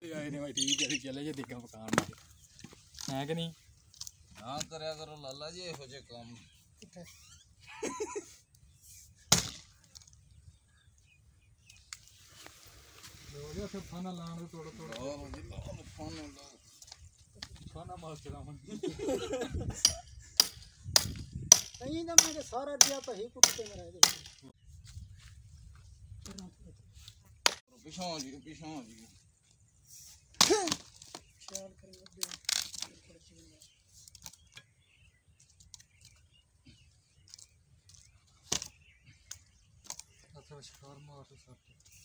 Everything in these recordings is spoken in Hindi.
ठीक है चले जे दिखा पकान है कि नहीं ना करया करो लाला जी इहो जे काम खाना लाने थोड़ा थोड़ा खाना मास्टर नहीं ना मैंने सारा दिया तो ही कुत्ते में रह गए पिछां जी ख्याल करेंगे अच्छा शिकार मार सकते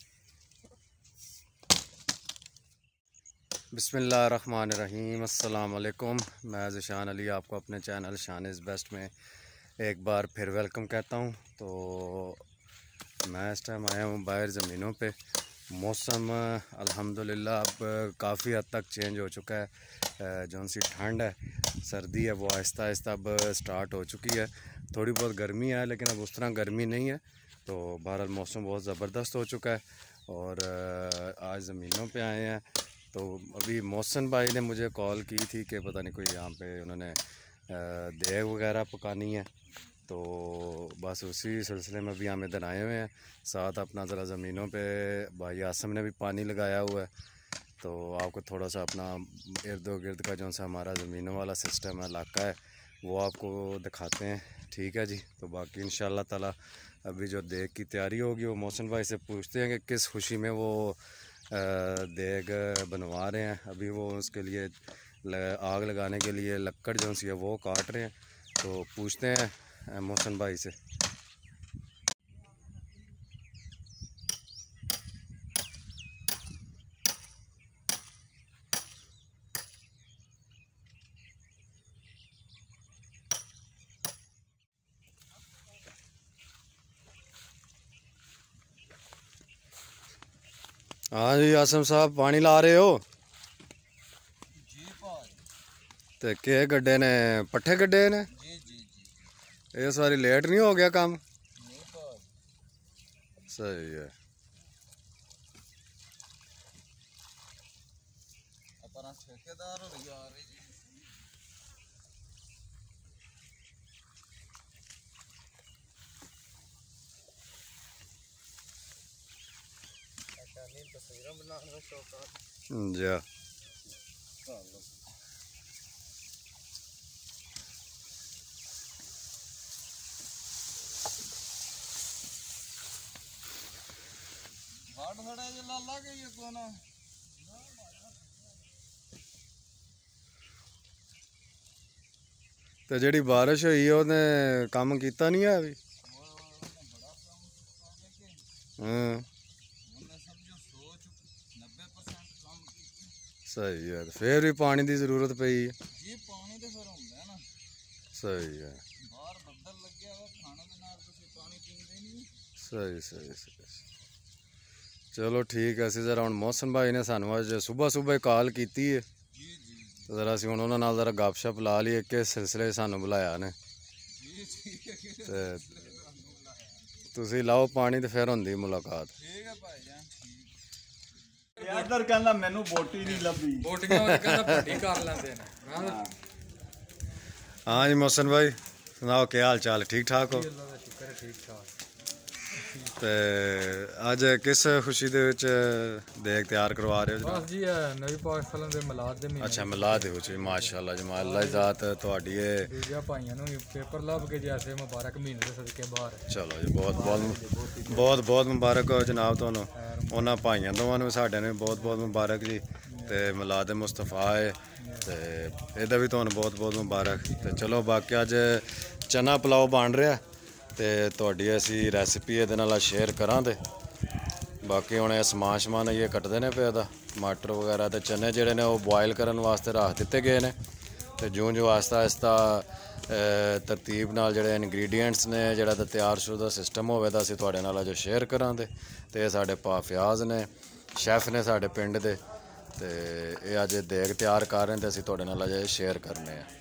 बिस्मिल्लाहिर्रहमानिर्रहीम अस्सलाम वालेकुम। मैं ज़शान अली आपको अपने चैनल शान इज़ बेस्ट में एक बार फिर वेलकम कहता हूं। तो मैं इस टाइम आया हूं बाहर ज़मीनों पे। मौसम अल्हम्दुलिल्लाह अब काफ़ी हद तक चेंज हो चुका है। जौन सी ठंड है सर्दी है वो आहिस्ता आहिस्ता अब स्टार्ट हो चुकी है। थोड़ी बहुत गर्मी है लेकिन अब उस तरह गर्मी नहीं है। तो बहरहाल मौसम बहुत ज़बरदस्त हो चुका है और आज ज़मीनों पे आए हैं। तो अभी मोहसिन भाई ने मुझे कॉल की थी कि पता नहीं कोई यहाँ पे उन्होंने देग वगैरह पकानी है। तो बस उसी सिलसिले में भी हम इधर आए हुए हैं। साथ अपना ज़रा ज़मीनों पे भाई आसम ने भी पानी लगाया हुआ है। तो आपको थोड़ा सा अपना इर्द गिर्द का जो सा हमारा ज़मीनों वाला सिस्टम है इलाका है वो आपको दिखाते हैं। ठीक है जी। तो बाकी इंशाअल्लाह ताला अभी जो देग की तैयारी होगी वो मोहसिन भाई से पूछते हैं कि किस खुशी में वो देग बनवा रहे हैं। अभी वो उसके लिए आग लगाने के लिए लक्कड़ जो सी है वो काट रहे हैं। तो पूछते हैं मोहसिन भाई से। हाँ जी आसम साहब पानी ला रहे हो तो के गड्ढे ने पट्ठे गड्ढे ने इस बारी लेट नहीं हो गया काम सही है। ठेकेदार तस्वीरें बनाने का शौक जा खड़ा है लाला के ये कौन है तो जी बारिश हुई है उन्हें काम किया नहीं है अभी। हाँ सही है। फिर भी पानी की जरूरत पई है। सही है सही सही सही। चलो ठीक है। असी जरा हम मोहसिन भाई ने सानू अज सुबह सुबह कॉल की है तो जरा असी हम उन्होंने जरा गपशप ला ली किस सिलसिले सानू बुलाया ने। तुसी लाओ पानी तो फिर होंदी मुलाकात। इधर कहना मैनू बोटी नहीं लभी बोटियां वाले कहना भट्टी कर लेंदे ने। हाँ जी मोहसिन भाई सुनाओ क्या हाल चाल ठीक ठाक हो। अल्लाह दा शुक्र है ठीक ठाक। ते अज किस खुशी दे विच देग तैयार करवा रहे हो बस जी नवी पाक फिल्म दे मिलाद दे महीने। अच्छा मिलाद दे विच माशाअल्लाह जमाल अल्लाह दी ज़ात तुहाडी है। दूजिया भाइयों नूं पेपर लब के जैसे मुबारक महीने दे सदके बाहर। चलो जी बहुत बहुत मुबारक हो जनाब तुहानू। उन्हां भाइयों दोवां नूं साडे ने बहुत बहुत मुबारक जी। ते मिलाद मुस्तफा है ते एदा भी तुहानू बहुत बहुत मुबारक। ते चलो बाकी अज चना पुलाव बन रहा ते तुहाडी असी रैसिपी इहदे नाल शेयर करां। ते बाकी हुण समान शमान ये कटदे ने पे टमाटर वगैरह ते चने जिहड़े ने वो बॉयल करन वास्ते रख दित्ते गए ने। ते जूं जूं आहिस्ता आहिस्ता तरतीब नाल जिहड़े इनग्रीडियंट्स ने जिहड़ा तैयार शुदा सिस्टम होवे तां असीं तुहाडे नाल अज शेयर करां। ते साडे भा फयाज ने शैफ ने साडे पिंड दे ते ये अज देग तैयार कर रहे हैं ते असीं तुहाडे नाल अज शेयर करने हैं।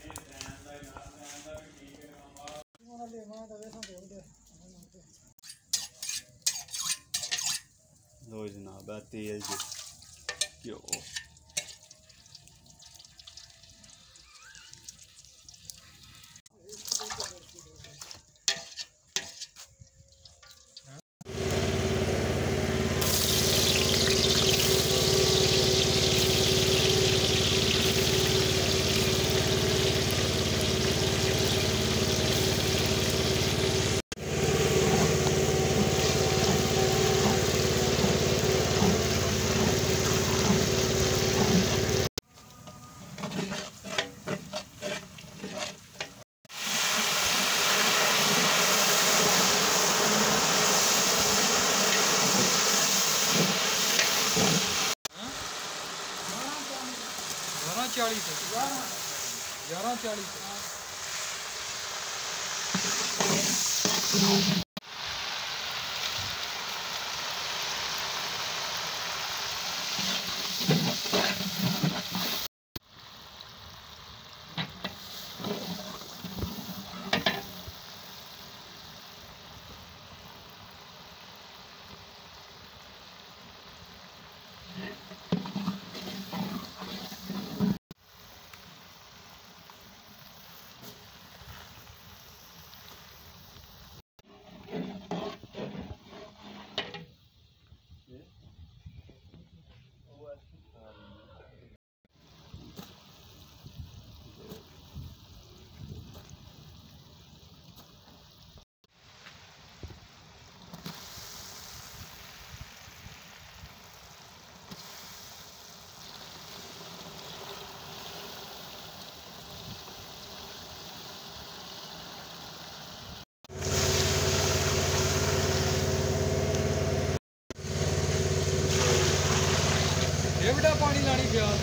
लो जनाब तेल जी घ्यो 11:40 से 11:40 से ये बेटा पानी लानी प्याज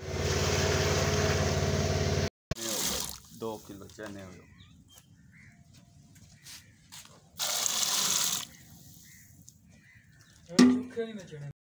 2 किलो चने हो गए। सूखे नहीं में चने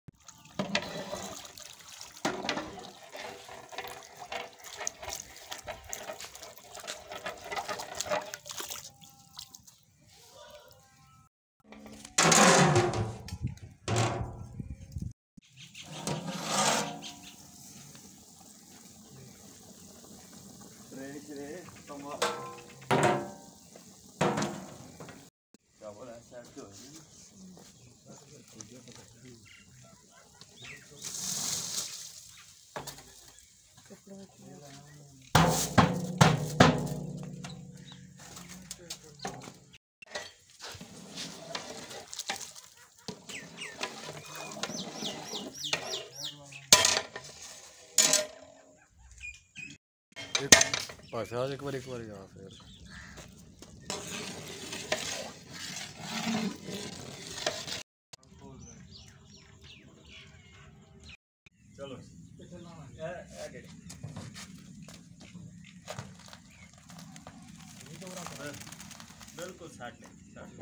चावल ऐसा तो अच्छा एक बार यहाँ फिर चलो बिल्कुल साठ ले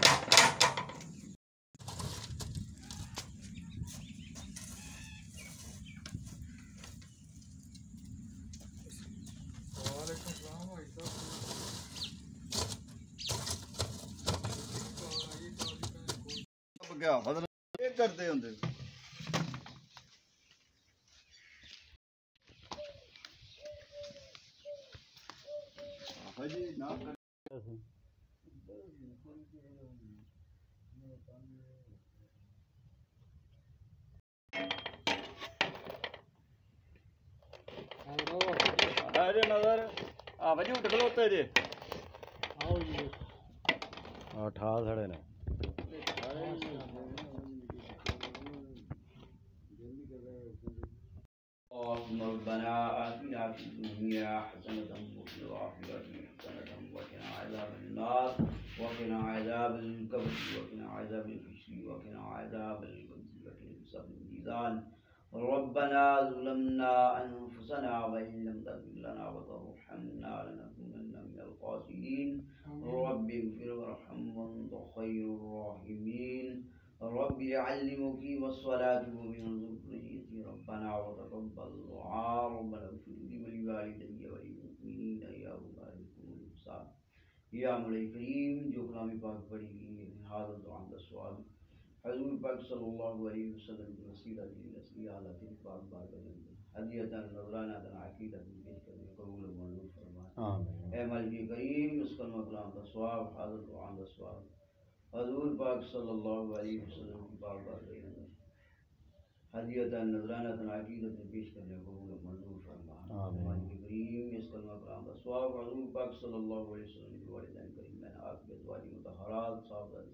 वालेकुम सलाम भाई साहब क्या मतलब ये करते होंगे हाजी ना कर अरे नजर भाजी उठ खलोते जे आओ ये हाँ ठाल खड़े ने ربنا آتنا في الدنيا حسنة وفي الآخرة حسنة وقنا عذاب النار وقنا عذاب القبر وقنا عذاب الفشل وقنا عذاب الخبز وقنا حساب الميزان ربنا ظلمنا أنفسنا وإن لم تغفر لنا وترحمنا لنكونن من الخاسرين رب اغفر وارحم وأنت خير الراحمين رب اجعلني مقيم الصلاة ومن ذريتي ربنا وتقبل دعاء ربنا اغفر لي ولوالدي وللمؤمنين يوم يقوم الحساب या मौला करीम जो कलामी पाक पढ़ी गई है हाज़िर दुआ का सवाल हज़ूर पाक सल्लल्लाहु अलैहि वसल्लम की वसीला दिल असली आला तिल पाक बार बदल हदियतन नज़राना तन अकीदत में पेश करने कबूल व मंजूर फरमाए आमीन ए मालिक करीम इस कलमा कलाम का सवाब हाज़िर दुआ का सवाब हज़ूर पाक सल्लल्लाहु अलैहि वसल्लम की पाक बार बदल हदियतन नज़राना तन अकीदत में पेश करने कबूल व मंजूर फरमाए आमीन मालिक करीम इस कलमा कलाम का सवाब हज़ूर पाक सल्लल्लाहु अलैहि वसल्लम की वालिदैन करीम मैंने आपके द्वारी मुतहरात साहब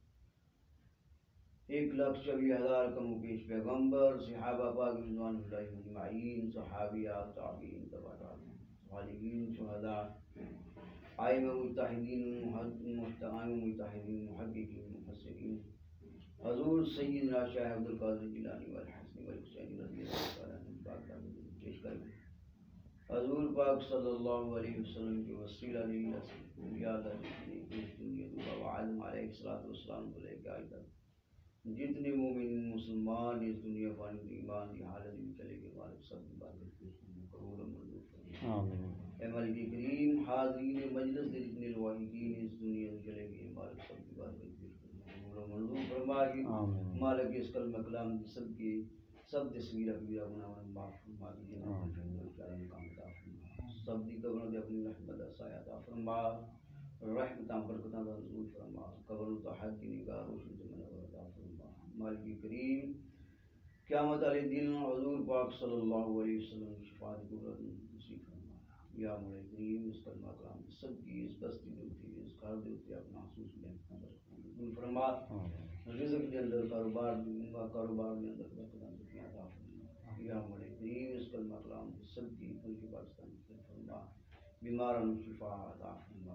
1,24,000 का मुकेश पैगंबर सहाबा पाक रिज़वानुल्लाहि अजमाइन सहाबियात ताबीन तबा ताबीन सालिहीन शुहदा आइम्मा मुज्तहिदीन मुहद्दिकीन मुफस्सिरीन हज़ूर सय्यदना शाह अब्दुल कादिर जिलानी वल हसन वल हुसैन रज़ियल्लाहु तआला अन्हुम पेश करें हजूर पाक सल्लल्लाहु अलैहि वसल्लम के वसीला ने या अल्लाह जितनी इस दुनिया दुआ व आदम अलैहिस्सलातु वस्सलाम को लेकर आए तक जितने मोमिन मुसलमान इस दुनिया पानी ईमान की हालत में चले गए मालिक सब इबादत कबूल मंजूर फरमाए आमीन ऐ मालिक करीम हाज़रीन मजलिस के जितने लवाहिदीन इस दुनिया में चले गए मालिक सब इबादत कबूल मंजूर फरमाए आमीन मालिक इस कलमा कलाम की सबकी सब तस्वीर कबीरा गुनाह माफ फरमा दीजिए सब दी कब्रों दे अपनी रहमत साया अता फरमा रहमत बरकत दा नज़ूल फरमा कब्रों दा हद की निगाह रोशन से मनवर अता फरमा मालिक करीम क़यामत वाले दिन हुजूर पाक सल्लल्लाहु अलैहि वसल्लम की शफाअत कुर्रत नसीब फरमा या मौला करीम इस कलमा कलाम की सब की इस बस्ती दे उते इस घर दे उते अपना महसूस में फरमा रिज़्क़ के अंदर कारोबार में अंदर बरकत अता फरमा या मौला करीम इस कलमा कलाम की सब की मुल्क पाकिस्तान बीमारों में शिफा अता फरमा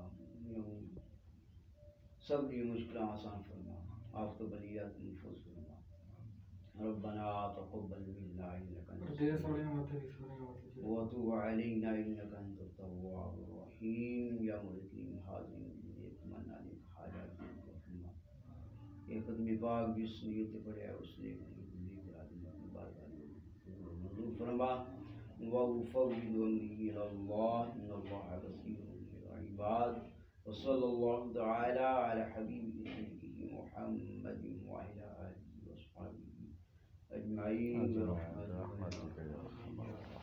सब की मुश्किलें आसान फरमा आप तो बलियात महफूज फरमा रब्बना तक़ब्बल मिन्ना इन्नका व तुब अलैना इन्नका अंतत तव्वाबुर रहीम या मुल्कीन हाज़िरीन ये तमन्ना ने हाजत फरमा एक आदमी पाक जिस नीयत पड़े उसने जिंदगी के आदमी की बात मंजूर फरमा وأفوض أمري إلى الله إن الله بصير بالعباد وصلى الله تعالى على حبيبه محمد وعلى آله وصحبه أجمعين برحمتك يا أرحم الراحمين